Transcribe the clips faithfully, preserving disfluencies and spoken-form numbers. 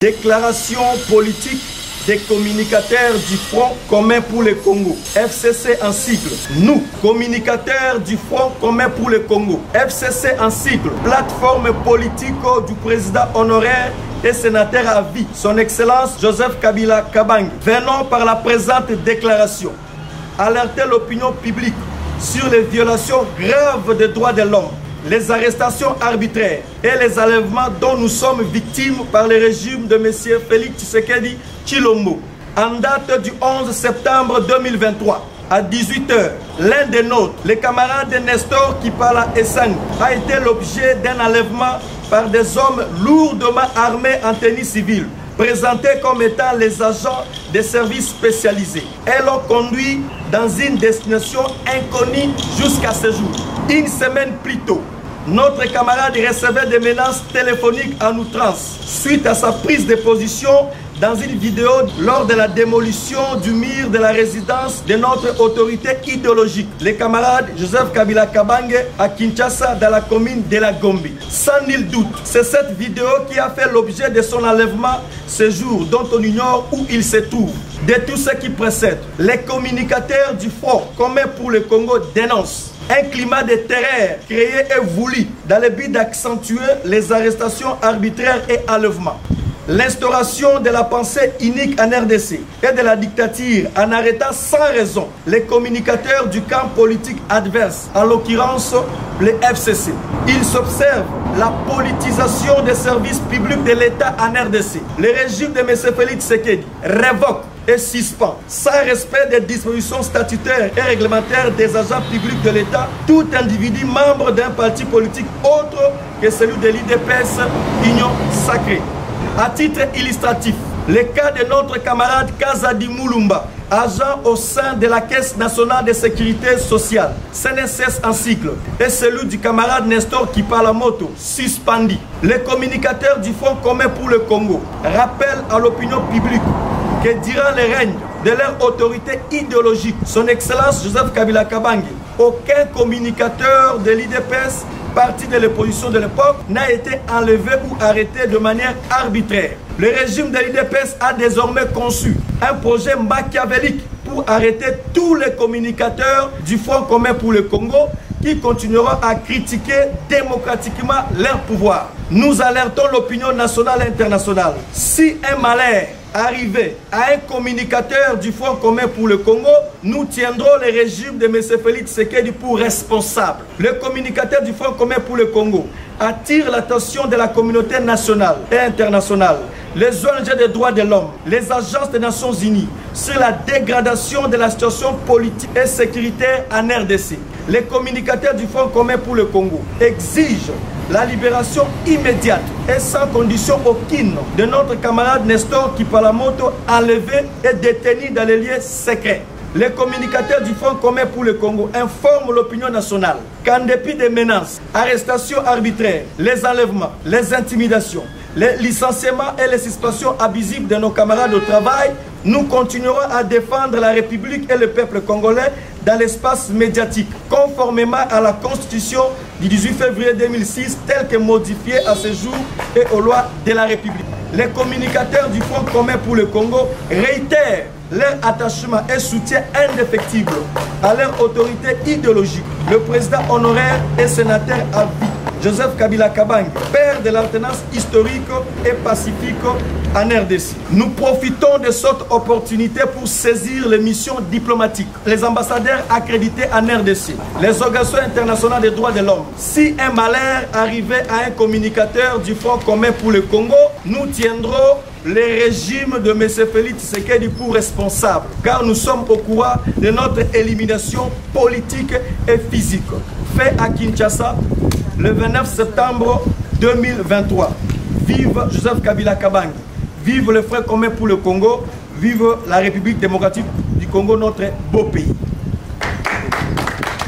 Déclaration politique des communicateurs du Front commun pour le Congo, F C C en cycle. Nous, communicateurs du Front commun pour le Congo, F C C en cycle, plateforme politique du président honoraire et sénateur à vie, son Excellence Joseph Kabila Kabange. Venons par la présente déclaration alerter l'opinion publique sur les violations graves des droits de l'homme, les arrestations arbitraires et les enlèvements dont nous sommes victimes par le régime de M. Félix Tshisekedi Tshilombo. En date du onze septembre deux mille vingt-trois, à dix-huit heures, l'un des nôtres, le camarade de Nestor Kipala Essang, a été l'objet d'un enlèvement par des hommes lourdement armés en tenue civile, présentés comme étant les agents des services spécialisés. Et l'ont conduit dans une destination inconnue jusqu'à ce jour. Une semaine plus tôt, notre camarade recevait des menaces téléphoniques en outrance suite à sa prise de position dans une vidéo lors de la démolition du mur de la résidence de notre autorité idéologique, le camarade Joseph Kabila Kabange à Kinshasa, dans la commune de la Gombe. Sans nul doute, c'est cette vidéo qui a fait l'objet de son enlèvement ce jour, dont on ignore où il se trouve. De tout ce qui précède, les communicateurs du Front commun pour le Congo dénoncent un climat de terreur créé et voulu dans le but d'accentuer les arrestations arbitraires et enlèvements, l'instauration de la pensée unique en R D C et de la dictature en arrêtant sans raison les communicateurs du camp politique adverse, en l'occurrence le F C C. Il s'observe la politisation des services publics de l'État en R D C. Le régime de M. Félix Tshisekedi révoque et suspend, sans respect des dispositions statutaires et réglementaires des agents publics de l'État, tout individu membre d'un parti politique autre que celui de l'I D P S Union Sacrée. À titre illustratif, le cas de notre camarade Kazadi Moulumba, agent au sein de la Caisse nationale de sécurité sociale, C N S S en cycle, et celui du camarade Nestor Kipalamoto, suspendu. Les communicateurs du Front commun pour le Congo rappellent à l'opinion publique que durant le règne de leur autorité idéologique, son Excellence Joseph Kabila Kabange, aucun communicateur de l'I D P S, parti de l'opposition de l'époque, n'a été enlevé ou arrêté de manière arbitraire. Le régime de l'I D P S a désormais conçu un projet machiavélique pour arrêter tous les communicateurs du Front commun pour le Congo qui continueront à critiquer démocratiquement leur pouvoir. Nous alertons l'opinion nationale et internationale. Si un malheur arrivé à un communicateur du Front commun pour le Congo, nous tiendrons le régime de M. Félix Tshisekedi pour responsable. Le communicateur du Front commun pour le Congo attire l'attention de la communauté nationale et internationale, les O N G des droits de l'homme, les agences des Nations Unies sur la dégradation de la situation politique et sécuritaire en R D C. Les communicateurs du Front commun pour le Congo exigent la libération immédiate et sans condition aucune de notre camarade Nestor Kipalamoto, enlevé et détenu dans les lieux secrets. Les communicateurs du Front commun pour le Congo informent l'opinion nationale qu'en dépit des menaces, arrestations arbitraires, les enlèvements, les intimidations, les licenciements et les suspensions abusives de nos camarades au travail, nous continuerons à défendre la République et le peuple congolais dans l'espace médiatique, conformément à la Constitution du dix-huit février deux mille six, telle que modifiée à ce jour et aux lois de la République. Les communicateurs du Front commun pour le Congo réitèrent leur attachement et soutien indéfectible à leur autorité idéologique, le président honoraire et sénateur à vie, Joseph Kabila Kabange, père de l'alternance historique et pacifique en R D C. Nous profitons de cette opportunité pour saisir les missions diplomatiques, les ambassadeurs accrédités en R D C, les organisations internationales des droits de l'homme. Si un malheur arrivait à un communicateur du Front commun pour le Congo, nous tiendrons le régime de M. Félix Tshisekedi pour responsable, car nous sommes au courant de notre élimination politique et physique, fait à Kinshasa le vingt-neuf septembre deux mille vingt-trois. Vive Joseph Kabila Kabange, vive le Front commun pour le Congo, vive la République démocratique du Congo, notre beau pays.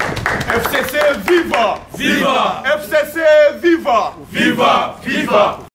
F C C viva! Viva! F C C viva! Viva! Viva!